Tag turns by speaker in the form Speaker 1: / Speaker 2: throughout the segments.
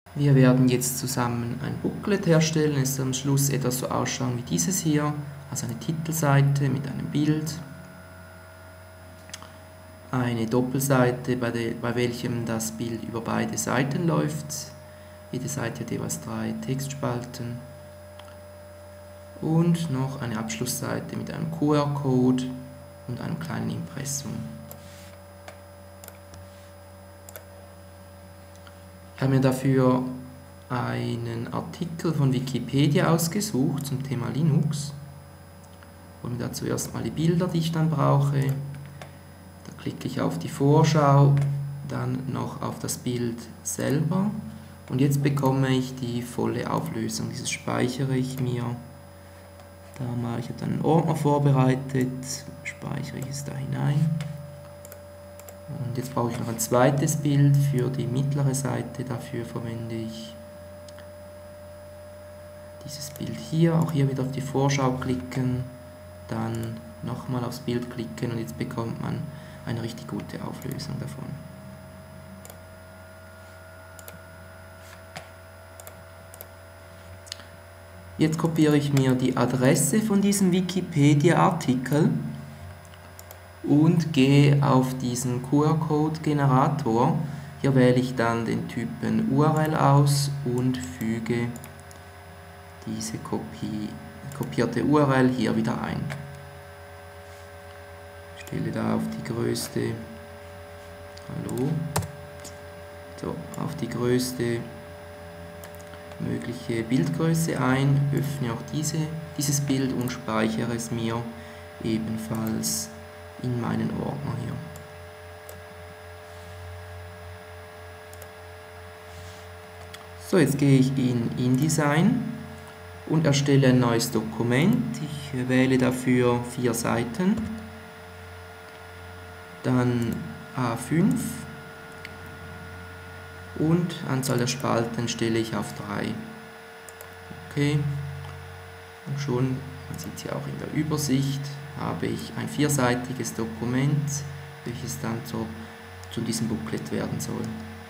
Speaker 1: Wir werden jetzt zusammen ein Booklet herstellen. Es soll am Schluss etwas so ausschauen wie dieses hier, also eine Titelseite mit einem Bild, eine Doppelseite, bei welchem das Bild über beide Seiten läuft. Jede Seite hat jeweils 3 Textspalten und noch eine Abschlussseite mit einem QR-Code und einem kleinen Impressum. Ich habe mir dafür einen Artikel von Wikipedia ausgesucht zum Thema Linux. Und da zuerst mal die Bilder, die ich dann brauche. Da klicke ich auf die Vorschau, dann noch auf das Bild selber. Und jetzt bekomme ich die volle Auflösung. Dieses speichere ich mir. Ich habe dann einen Ordner vorbereitet, speichere ich es da hinein. Und jetzt brauche ich noch ein zweites Bild für die mittlere Seite. Dafür verwende ich dieses Bild hier. Auch hier wieder auf die Vorschau klicken, dann nochmal aufs Bild klicken und jetzt bekommt man eine richtig gute Auflösung davon. Jetzt kopiere ich mir die Adresse von diesem Wikipedia-Artikel und gehe auf diesen QR-Code-Generator. Hier wähle ich dann den Typen URL aus und füge diese kopierte URL hier wieder ein. Ich stelle da auf die größte, auf die größte mögliche Bildgröße ein, öffne auch dieses Bild und speichere es mir ebenfalls in meinen Ordner hier. So, jetzt gehe ich in InDesign und erstelle ein neues Dokument. Ich wähle dafür 4 Seiten, dann A5 und Anzahl der Spalten stelle ich auf 3. Okay, und schon, man sieht es ja auch in der Übersicht, habe ich ein 4-seitiges Dokument, welches dann zu diesem Booklet werden soll.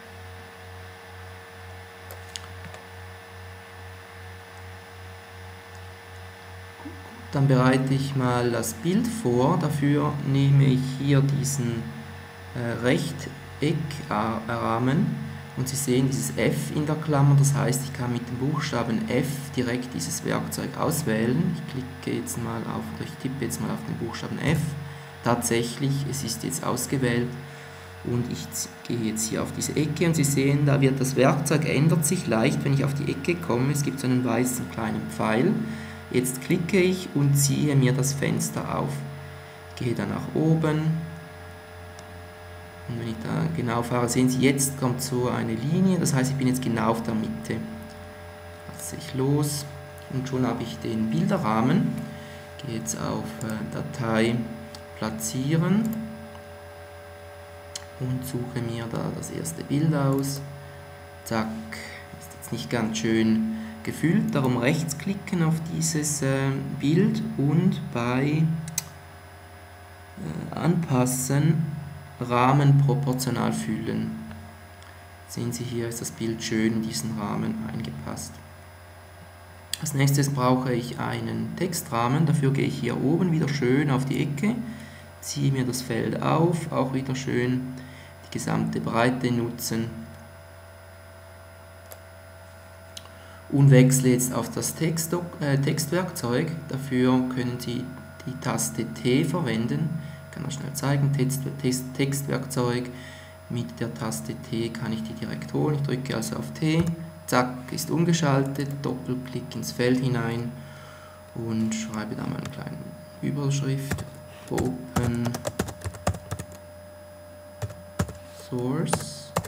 Speaker 1: Dann bereite ich mal das Bild vor. Dafür nehme ich hier diesen Rechteckrahmen und Sie sehen dieses F in der Klammer, das heißt, ich kann mit dem Buchstaben F direkt dieses Werkzeug auswählen. Ich klicke jetzt mal auf, oder ich tippe jetzt mal auf den Buchstaben F. Tatsächlich, es ist jetzt ausgewählt und ich gehe jetzt hier auf diese Ecke und Sie sehen, da wird das Werkzeug ändert sich leicht, wenn ich auf die Ecke komme. Es gibt so einen weißen kleinen Pfeil. Jetzt klicke ich und ziehe mir das Fenster auf. Gehe dann nach oben. Und wenn ich da genau fahre, sehen Sie, jetzt kommt so eine Linie, das heißt, ich bin jetzt genau auf der Mitte. Lasse ich los und schon habe ich den Bilderrahmen. Gehe jetzt auf Datei platzieren und suche mir da das erste Bild aus. Zack, ist jetzt nicht ganz schön gefüllt, darum rechtsklicken auf dieses Bild und bei Anpassen Rahmen proportional füllen. Sehen Sie, hier ist das Bild schön in diesen Rahmen eingepasst. Als nächstes brauche ich einen Textrahmen, dafür gehe ich hier oben wieder schön auf die Ecke, ziehe mir das Feld auf, auch wieder schön die gesamte Breite nutzen und wechsle jetzt auf das Textwerkzeug. Dafür können Sie die Taste T verwenden. Ich kann das schnell zeigen, Textwerkzeug, mit der Taste T kann ich die direkt holen. Ich drücke also auf T, zack, ist umgeschaltet, Doppelklick ins Feld hinein und schreibe da mal eine kleine Überschrift, Open Source.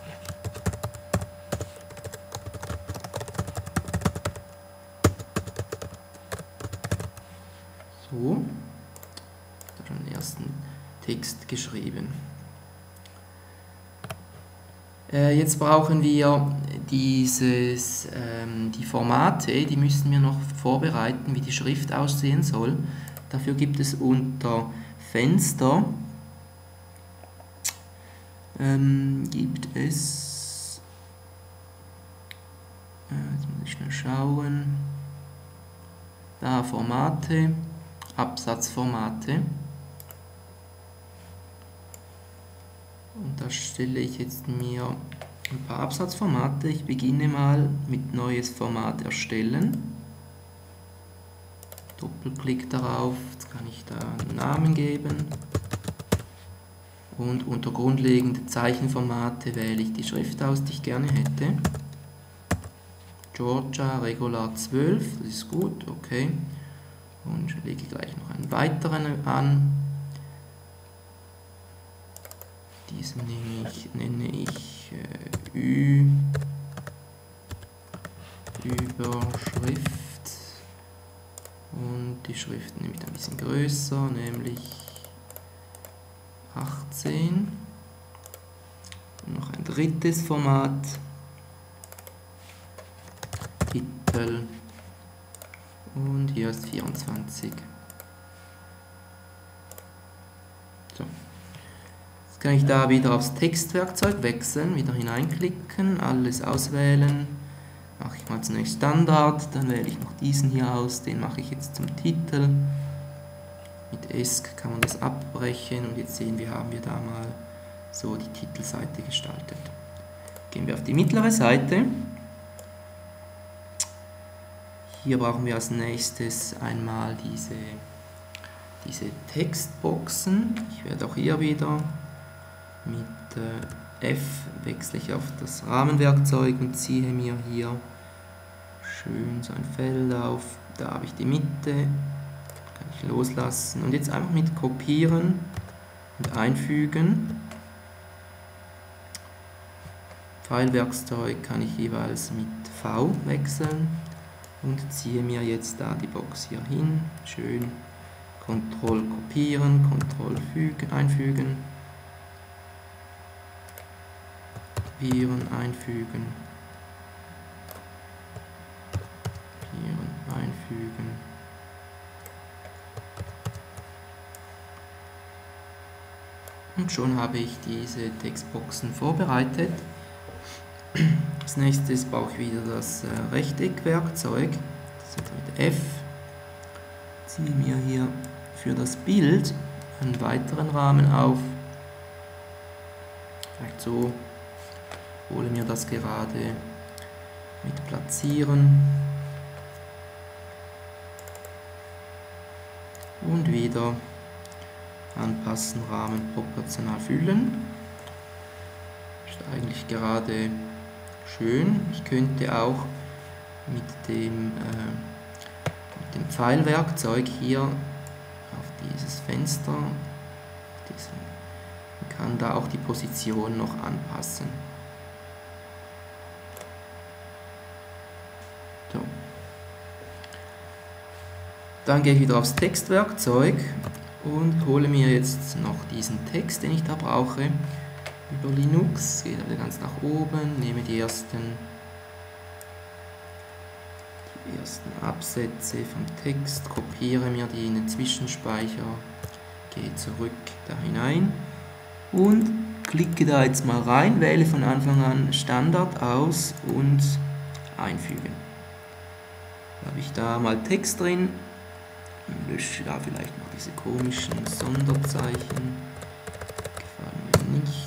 Speaker 1: So, da schon den ersten Text geschrieben. Jetzt brauchen wir die Formate, die müssen wir noch vorbereiten, wie die Schrift aussehen soll. Dafür gibt es unter Fenster Jetzt muss ich schnell schauen. Da Formate, Absatzformate. Und da stelle ich jetzt mir ein paar Absatzformate. Ich beginne mal mit neues Format erstellen. Doppelklick darauf, jetzt kann ich da einen Namen geben. Und unter grundlegende Zeichenformate wähle ich die Schrift aus, die ich gerne hätte. Georgia Regular 12, das ist gut, okay. Und lege gleich noch einen weiteren an. Diesen nenne ich Überschrift. Und die Schrift nehme ich ein bisschen größer, nämlich 18. Und noch ein drittes Format. Titel. Und hier ist 24. So. Jetzt kann ich da wieder aufs Textwerkzeug wechseln, wieder hineinklicken, alles auswählen. Mache ich mal zunächst Standard, dann wähle ich noch diesen hier aus, den mache ich jetzt zum Titel. Mit ESC kann man das abbrechen und jetzt sehen wir, haben wir da mal so die Titelseite gestaltet. Gehen wir auf die mittlere Seite. Hier brauchen wir als nächstes einmal diese Textboxen. Ich werde auch hier wieder mit F wechsle ich auf das Rahmenwerkzeug und ziehe mir hier schön so ein Feld auf. Da habe ich die Mitte, kann ich loslassen und jetzt einfach mit Kopieren und Einfügen. Pfeilwerkzeug kann ich jeweils mit V wechseln und ziehe mir jetzt da die Box hier hin. Schön Ctrl kopieren, Ctrl einfügen. Kopieren, einfügen. Kopieren, einfügen. Und schon habe ich diese Textboxen vorbereitet. Als nächstes brauche ich wieder das Rechteckwerkzeug. Das ist mit F. Ziehe mir hier für das Bild einen weiteren Rahmen auf. Vielleicht so. Hole mir das gerade mit Platzieren. Und wieder anpassen, Rahmen proportional füllen. Ist eigentlich gerade schön. Ich könnte auch mit dem Pfeilwerkzeug hier auf dieses Fenster, kann da auch die Position noch anpassen. So. Dann gehe ich wieder aufs Textwerkzeug und hole mir jetzt noch diesen Text, den ich da brauche. Über Linux, gehe wieder ganz nach oben, nehme die ersten Absätze vom Text, kopiere mir die in den Zwischenspeicher, gehe zurück da hinein und klicke da jetzt mal rein, wähle von Anfang an Standard aus und einfügen. Da habe ich da mal Text drin, lösche da vielleicht noch diese komischen Sonderzeichen, gefallen mir nicht.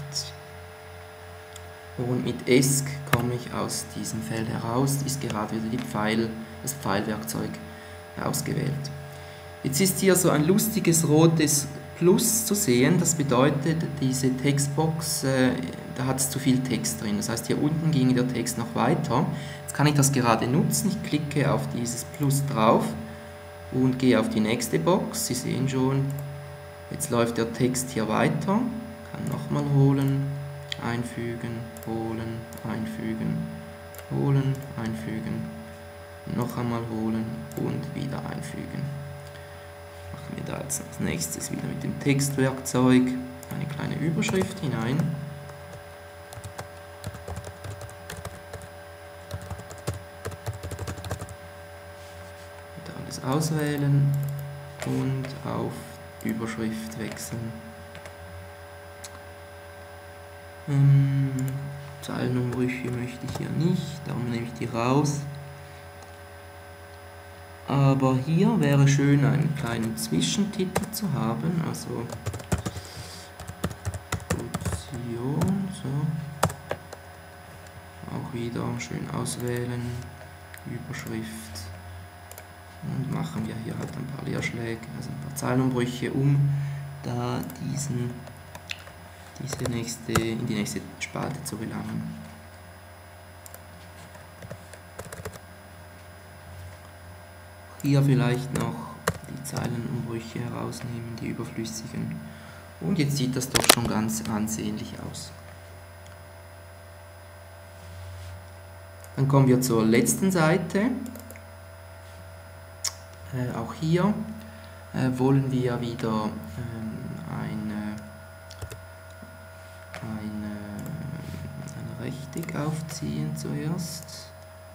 Speaker 1: Und mit ESC komme ich aus diesem Feld heraus, ist gerade wieder das Pfeilwerkzeug ausgewählt. Jetzt ist hier so ein lustiges rotes Plus zu sehen, das bedeutet, diese Textbox, da hat es zu viel Text drin, das heißt hier unten ging der Text noch weiter. Jetzt kann ich das gerade nutzen, ich klicke auf dieses Plus drauf und gehe auf die nächste Box. Sie sehen schon, jetzt läuft der Text hier weiter, kann nochmal holen, einfügen, holen, einfügen, holen, einfügen, noch einmal holen und wieder einfügen. Machen wir da jetzt als nächstes wieder mit dem Textwerkzeug eine kleine Überschrift hinein. Alles auswählen und auf Überschrift wechseln. Zeilenumbrüche möchte ich hier nicht, darum nehme ich die raus. Aber hier wäre schön, einen kleinen Zwischentitel zu haben, also Funktion, so. Auch wieder schön auswählen, Überschrift. Und machen wir hier halt ein paar Leerschläge, also ein paar Zeilenumbrüche, um da in die nächste Spalte zu gelangen. Hier vielleicht noch die Zeilenumbrüche herausnehmen, die überflüssigen. Und jetzt sieht das doch schon ganz ansehnlich aus. Dann kommen wir zur letzten Seite. Auch hier wollen wir wieder ein Rechteck aufziehen zuerst.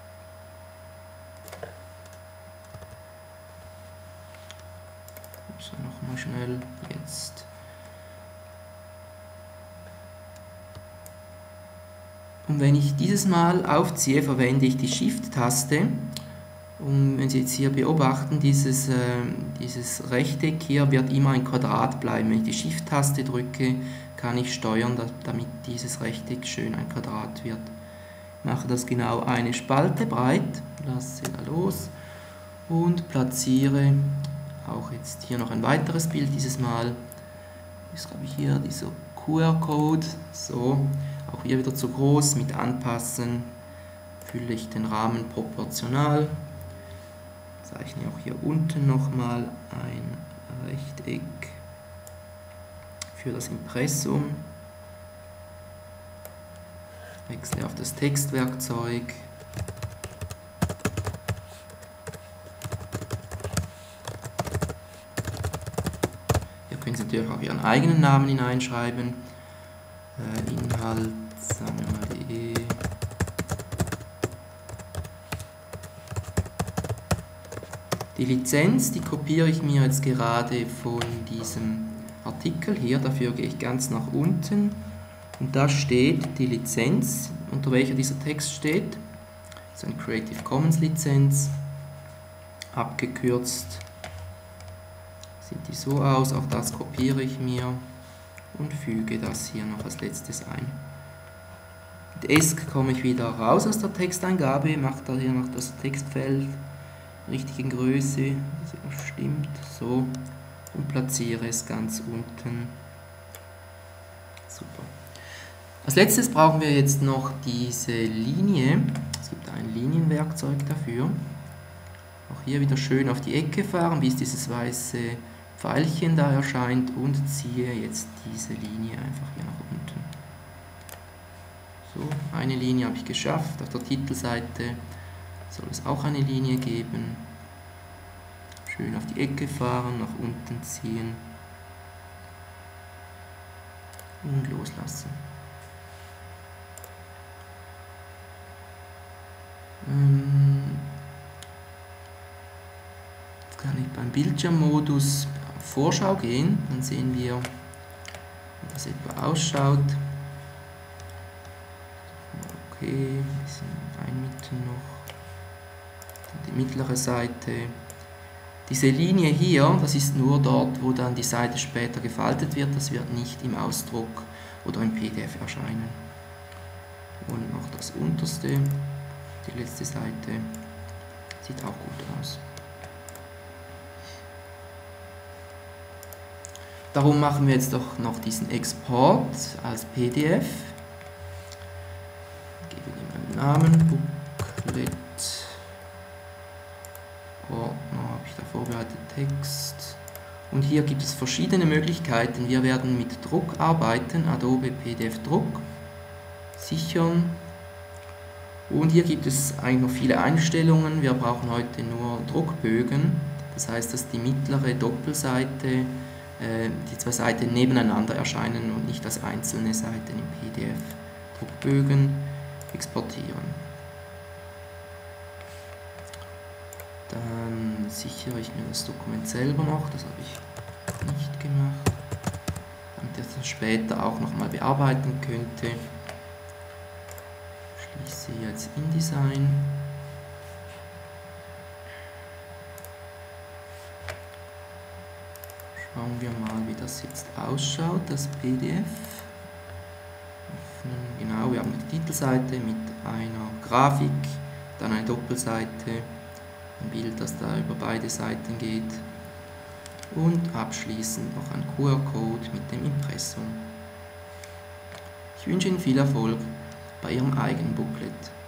Speaker 1: So, nochmal schnell jetzt. Und wenn ich dieses Mal aufziehe, verwende ich die Shift-Taste. Und wenn Sie jetzt hier beobachten, dieses Rechteck hier wird immer ein Quadrat bleiben. Wenn ich die Shift-Taste drücke, kann ich steuern, damit dieses Rechteck schön ein Quadrat wird. Ich mache das genau eine Spalte breit, lasse da los und platziere auch jetzt hier noch ein weiteres Bild. Dieses Mal ist, glaube ich, hier dieser QR-Code. So, auch hier wieder zu groß, mit Anpassen fülle ich den Rahmen proportional. Zeichne auch hier unten nochmal ein Rechteck für das Impressum. Wechsle auf das Textwerkzeug. Hier können Sie natürlich auch Ihren eigenen Namen hineinschreiben. Inhalt, sagen wir mal .de. Die Lizenz, die kopiere ich mir jetzt gerade von diesem Artikel hier, dafür gehe ich ganz nach unten und da steht die Lizenz, unter welcher dieser Text steht. Das ist eine Creative Commons Lizenz, abgekürzt. Sieht die so aus, auch das kopiere ich mir und füge das hier noch als letztes ein. Mit ESC komme ich wieder raus aus der Texteingabe, mache da hier noch das Textfeld richtigen Größe, das stimmt, so, und platziere es ganz unten. Super. Als letztes brauchen wir jetzt noch diese Linie. Es gibt ein Linienwerkzeug dafür. Auch hier wieder schön auf die Ecke fahren, bis dieses weiße Pfeilchen da erscheint und ziehe jetzt diese Linie einfach hier nach unten. So, eine Linie habe ich geschafft. Auf der Titelseite soll es auch eine Linie geben. Schön auf die Ecke fahren, nach unten ziehen und loslassen. Jetzt kann ich beim Bildschirmmodus auf Vorschau gehen, dann sehen wir, wie das etwa ausschaut. Okay, ein bisschen einmitten noch. Die mittlere Seite. Diese Linie hier, das ist nur dort, wo dann die Seite später gefaltet wird, das wird nicht im Ausdruck oder im PDF erscheinen. Und noch das unterste, die letzte Seite, sieht auch gut aus. Darum machen wir jetzt doch noch diesen Export als PDF. Ich gebe ihm einen Namen, Booklet. Ordner habe ich da vorbereitet, Text. Und hier gibt es verschiedene Möglichkeiten. Wir werden mit Druck arbeiten, Adobe PDF Druck, sichern. Und hier gibt es eigentlich noch viele Einstellungen. Wir brauchen heute nur Druckbögen. Das heißt, dass die mittlere Doppelseite, die zwei Seiten nebeneinander erscheinen und nicht als einzelne Seiten im PDF. Druckbögen exportieren. Dann sichere ich mir das Dokument selber noch, das habe ich nicht gemacht, damit ich das später auch nochmal bearbeiten könnte. sehe jetzt InDesign. Schauen wir mal, wie das jetzt ausschaut, das PDF. Öffnen. Genau, wir haben die Titelseite mit einer Grafik, dann eine Doppelseite, ein Bild, das da über beide Seiten geht und abschließend noch ein QR-Code mit dem Impressum. Ich wünsche Ihnen viel Erfolg bei Ihrem eigenen Booklet.